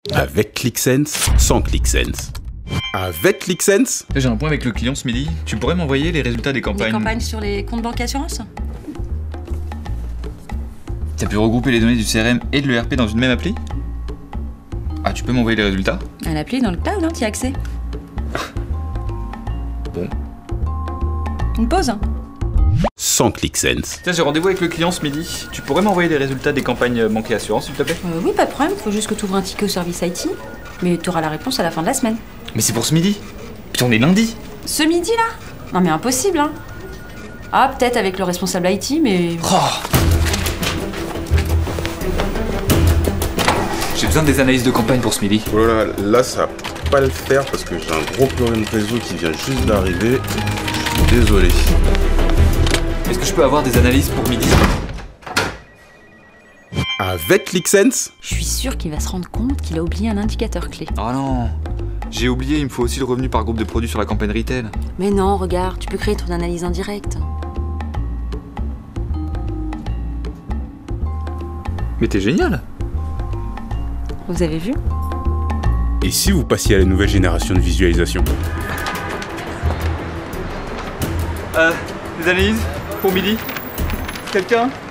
Avec ClickSense, sans ClickSense. Avec ClickSense. J'ai un point avec le client ce midi. Tu pourrais m'envoyer les résultats des campagnes? Des campagnes sur les comptes banque assurance? T'as pu regrouper les données du CRM et de l'ERP dans une même appli? Ah, tu peux m'envoyer les résultats? L'appli est dans le cloud, hein, t'y as accès. Bon. Une pause, hein. Sans ClickSense. Tiens, j'ai rendez-vous avec le client ce midi. Tu pourrais m'envoyer les résultats des campagnes banque et assurance, s'il te plaît? Oui, pas de problème, faut juste que tu ouvres un ticket au service IT. Mais t'auras la réponse à la fin de la semaine. Mais c'est pour ce midi. Puis on est lundi. Ce midi, là? Non mais impossible, hein. Ah, peut-être avec le responsable IT, mais... Oh. J'ai besoin des analyses de campagne pour ce midi. Oh là là, là ça va pas le faire parce que j'ai un gros problème de réseau qui vient juste d'arriver. Je suis désolé. Est-ce que je peux avoir des analyses pour midi? Avec ClickSense. Je suis sûre qu'il va se rendre compte qu'il a oublié un indicateur clé. Oh non. J'ai oublié, il me faut aussi le revenu par groupe de produits sur la campagne retail. Mais non, regarde, tu peux créer ton analyse en direct. Mais t'es génial. Vous avez vu? Et si vous passiez à la nouvelle génération de visualisation? Les analyses pour midi? Quelqu'un?